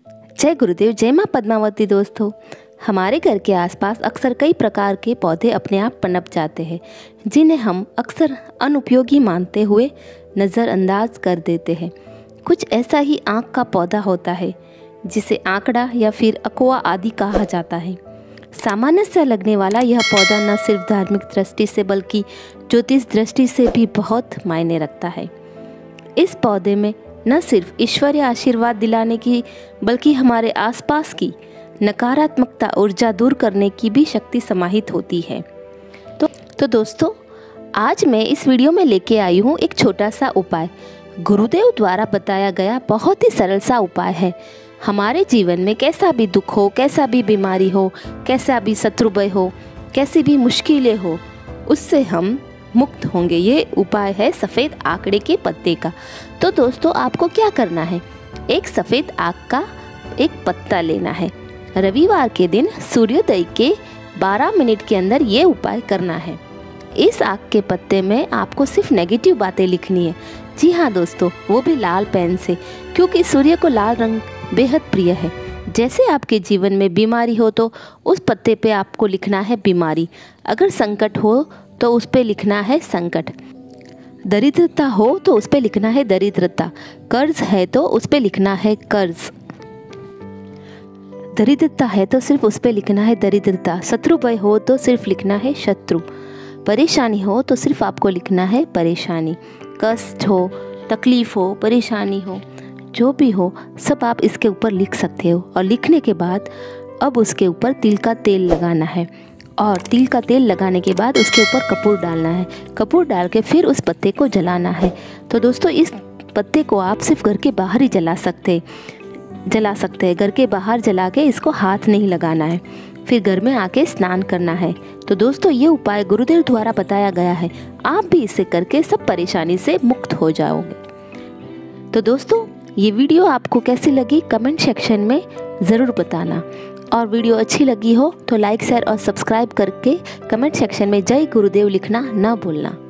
जय गुरुदेव, जय माँ पद्मावती। दोस्तों, हमारे घर के आसपास अक्सर कई प्रकार के पौधे अपने आप पनप जाते हैं, जिन्हें हम अक्सर अनुपयोगी मानते हुए नज़रअंदाज कर देते हैं। कुछ ऐसा ही आँख का पौधा होता है, जिसे आंकड़ा या फिर अकवा आदि कहा जाता है। सामान्य सा लगने वाला यह पौधा न सिर्फ धार्मिक दृष्टि से बल्कि ज्योतिष दृष्टि से भी बहुत मायने रखता है। इस पौधे में न सिर्फ ईश्वरीय आशीर्वाद दिलाने की बल्कि हमारे आसपास की नकारात्मकता ऊर्जा दूर करने की भी शक्ति समाहित होती है। तो दोस्तों, आज मैं इस वीडियो में लेके आई हूँ एक छोटा सा उपाय। गुरुदेव द्वारा बताया गया बहुत ही सरल सा उपाय है। हमारे जीवन में कैसा भी दुख हो, कैसा भी बीमारी हो, कैसा भी शत्रु भय हो, कैसी भी मुश्किलें हो, उससे हम मुक्त होंगे। ये उपाय है सफ़ेद आंकड़े के पत्ते का। तो दोस्तों, आपको क्या करना है, एक सफ़ेद आक का एक पत्ता लेना है। रविवार के दिन सूर्योदय के 12 मिनट के अंदर ये उपाय करना है। इस आक के पत्ते में आपको सिर्फ नेगेटिव बातें लिखनी है। जी हाँ दोस्तों, वो भी लाल पेन से, क्योंकि सूर्य को लाल रंग बेहद प्रिय है। जैसे आपके जीवन में बीमारी हो तो उस पत्ते पे आपको लिखना है बीमारी। अगर संकट हो तो उस पे लिखना है संकट। दरिद्रता हो तो उस पे लिखना है दरिद्रता। कर्ज है तो उस पे लिखना है कर्ज। दरिद्रता है तो सिर्फ उस पे लिखना है दरिद्रता। शत्रु भय हो तो सिर्फ लिखना है शत्रु। परेशानी हो तो सिर्फ आपको लिखना है परेशानी। कष्ट हो, तकलीफ हो, परेशानी हो, जो भी हो, सब आप इसके ऊपर लिख सकते हो। और लिखने के बाद अब उसके ऊपर तिल का तेल लगाना है, और तिल का तेल लगाने के बाद उसके ऊपर कपूर डालना है। कपूर डाल के फिर उस पत्ते को जलाना है। तो दोस्तों, इस पत्ते को आप सिर्फ घर के बाहर ही जला सकते हैं। घर के बाहर जला के इसको हाथ नहीं लगाना है। फिर घर में आके स्नान करना है। तो दोस्तों, ये उपाय गुरुदेव द्वारा बताया गया है। आप भी इसे करके सब परेशानी से मुक्त हो जाओगे। तो दोस्तों, ये वीडियो आपको कैसी लगी कमेंट सेक्शन में ज़रूर बताना। और वीडियो अच्छी लगी हो तो लाइक, शेयर और सब्सक्राइब करके कमेंट सेक्शन में जय गुरुदेव लिखना ना भूलना।